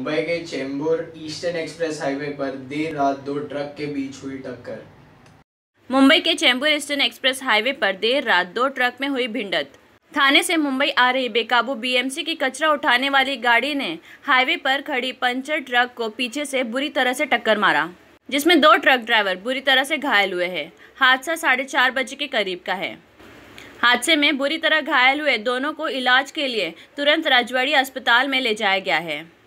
मुंबई के Chembur eastern express highway पर देर रात दो ट्रक के बीच हुई टक्कर। मुंबई के चेंबूर ईस्टर्न एक्सप्रेस हाईवे पर देर रात दो ट्रक में हुई भिड़ंत। थाने से मुंबई आ रही बेकाबू बीएमसी की कचरा उठाने वाली गाड़ी ने हाईवे पर खड़ी पंचर ट्रक को पीछे से बुरी तरह से टक्कर मारा, जिसमें दो ट्रक ड्राइवर बुरी तरह से घायल हुए हैं। हादसा 4:30 बजे के करीब का है। हादसे में बुरी तरह घायल हुए दोनों को इलाज के लिए तुरंत राजवाड़ी अस्पताल में ले जाया गया है।